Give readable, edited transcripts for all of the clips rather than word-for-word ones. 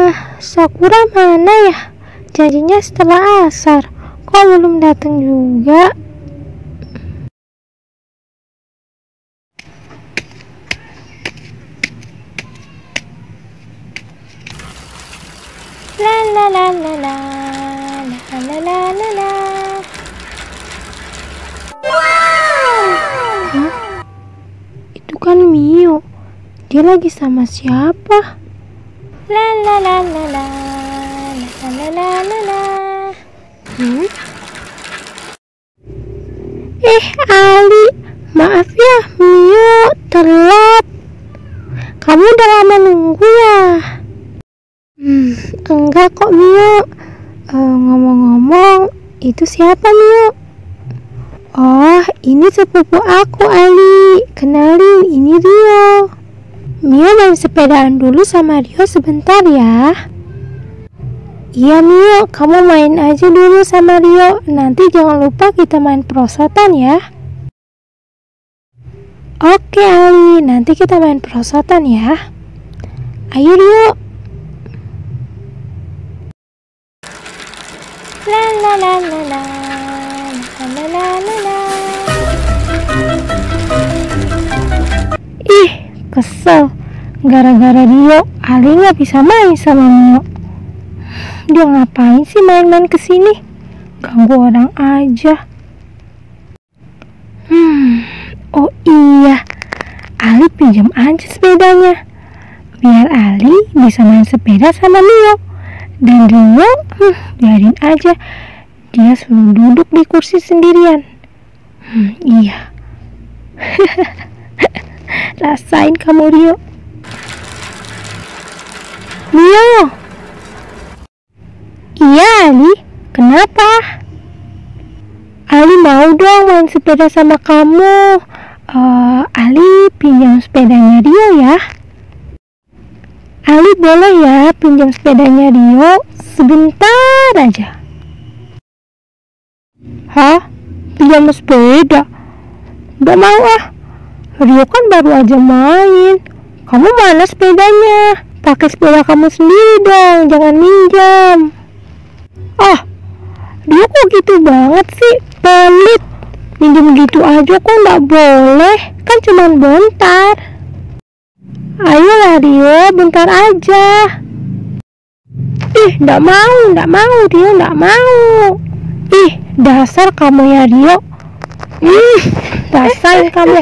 Sakura mana ya? Janjinya setelah asar. Kok belum datang juga? La la la la la la la la la la. Wow! Hah? Itu kan Mio. Dia lagi sama siapa? La la la la la la la la la la. Ali, maaf ya Mio, telat. Kamu udah lama nunggu ya? Enggak kok Mio. Ngomong-ngomong, itu siapa Mio? Oh, ini sepupu aku Ali. Kenalin, ini Rio. Mio main sepedaan dulu sama Rio sebentar ya. Iya Mio, kamu main aja dulu sama Rio. Nanti jangan lupa kita main perosotan ya. Oke Ali, nanti kita main perosotan ya. Ayo Rio. La la la la la la la la la. Ih, kesel. Gara-gara Rio, Ali nggak bisa main sama Mio. Dia ngapain sih main-main kesini? Ganggu orang aja. Oh iya, Ali pinjam aja sepedanya. Biar Ali bisa main sepeda sama Mio. Dan Rio, biarin aja. Dia selalu duduk di kursi sendirian. Iya. Rasain kamu Rio. Mio. Iya Ali, kenapa? Ali mau dong main sepeda sama kamu. Ali pinjam sepedanya Rio ya. Ali boleh ya pinjam sepedanya Rio sebentar aja. Hah? Pinjam sepeda? Gak mau ah. Rio kan baru aja main. Kamu mana sepedanya? Pakai sepeda kamu sendiri dong, jangan minjam. Ah, Rio kok gitu banget sih? Pelit. Minjem gitu aja kok nggak boleh? Kan cuman bentar. Ayolah Rio, bentar aja. Ih, nggak mau Rio, nggak mau. Ih, dasar kamu ya Rio. Dasar kamu.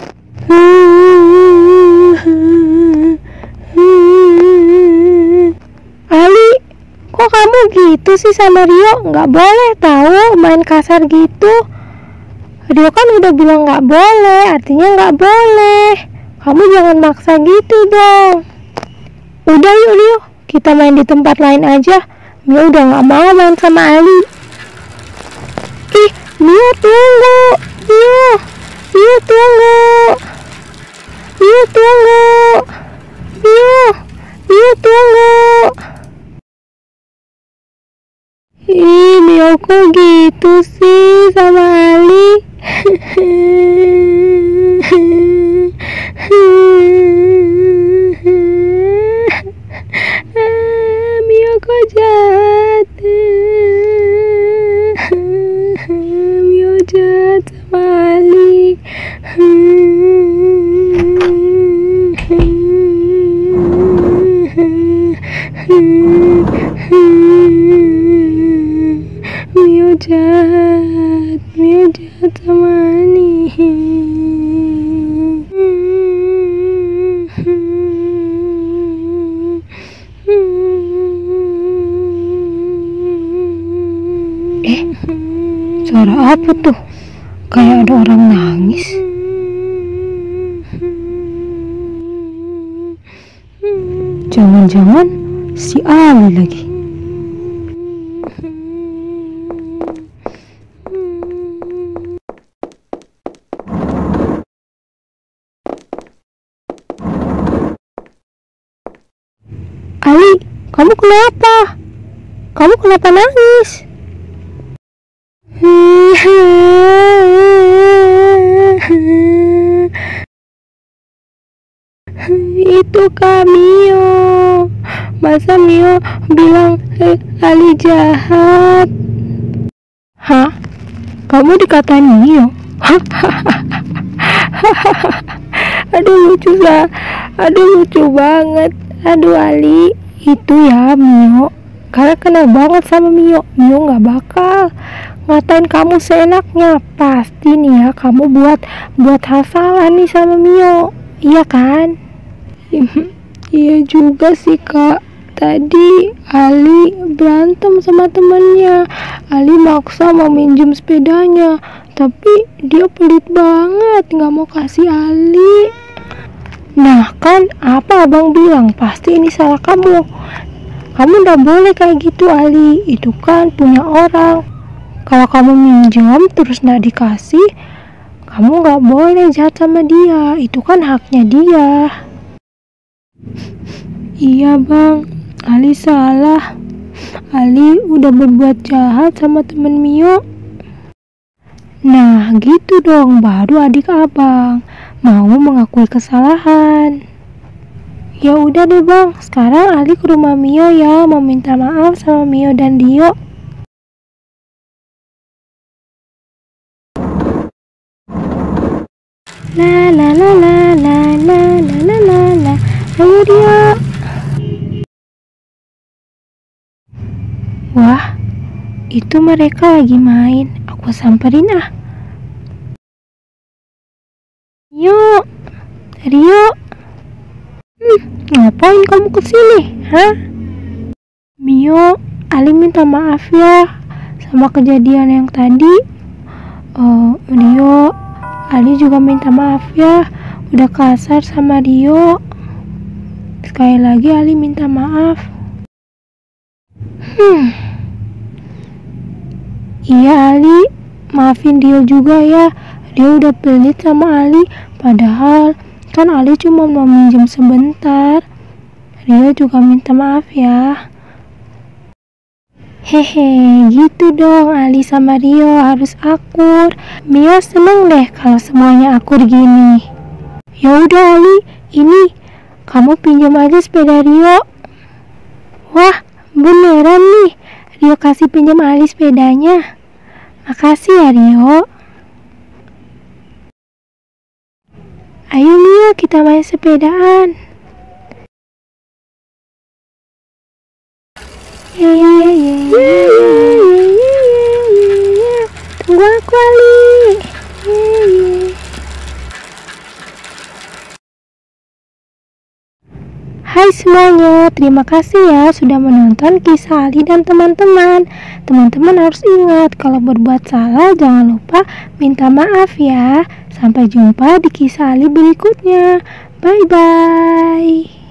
Ali, kok kamu gitu sih sama Rio? Nggak boleh tahu main kasar gitu. Rio kan udah bilang nggak boleh, artinya nggak boleh. Kamu jangan maksa gitu dong. Udah yuk Rio, kita main di tempat lain aja. Mio udah nggak mau main sama Ali. Ih, Mio tunggu. Mio tunggu. Mio tunggu. Mio tunggu. Ih, Mio kok gitu sih sama Ali? Mio kok jahat. Mio jahat sama Ali. Mio jahat sama Ali. Suara apa tuh? Kayak ada orang nangis. Jangan-jangan si Ali lagi. Ali, kamu kenapa? Kamu kenapa nangis? Itu Kak Mio. Masa Mio bilang Ali jahat? Hah? Kamu dikatain Mio? Aduh lucu banget. Aduh Ali, itu ya Mio. Karena kenal banget sama Mio. Mio gak bakal ngatain kamu seenaknya. Pasti nih ya kamu buat hal salah nih sama Mio. Iya kan? Iya juga sih kak. Tadi Ali berantem sama temennya. Ali maksa mau minjem sepedanya, tapi dia pelit banget, gak mau kasih Ali. Nah kan apa abang bilang, pasti ini salah kamu. Kamu gak boleh kayak gitu Ali, itu kan punya orang. Kalau kamu minjem terus gak dikasih, kamu gak boleh jahat sama dia, itu kan haknya dia. Iya bang, Ali salah. Ali udah berbuat jahat sama temen Mio. Nah gitu dong, baru adik abang mau mengakui kesalahan. Ya udah deh bang, sekarang Ali ke rumah Mio ya, mau minta maaf sama Mio dan Dio. La la la la la la la la la la. Ayo Dio. Wah, itu mereka lagi main. Aku samperin ah. Mio, Rio. Ngapain kamu kesini? Hah? Mio, Ali minta maaf ya sama kejadian yang tadi. Rio, Ali juga minta maaf ya udah kasar sama Rio. Sekali lagi Ali minta maaf. Iya Ali, maafin Rio juga ya. Dia udah pelit sama Ali, padahal kan Ali cuma mau minjem sebentar. Rio juga minta maaf ya. Hehe, gitu dong, Ali sama Rio harus akur. Mio seneng deh kalau semuanya akur gini. Ya udah Ali, ini kamu pinjam aja sepeda Rio. Wah, beneran nih, Rio kasih pinjam Ali sepedanya. Makasih ya Rio. Ayo Mio, kita main sepedaan. Tunggu aku Ali. Hai semuanya, terima kasih ya sudah menonton kisah Ali dan teman-teman. Teman-teman harus ingat kalau berbuat salah jangan lupa minta maaf ya. Sampai jumpa di kisah Ali berikutnya. Bye bye.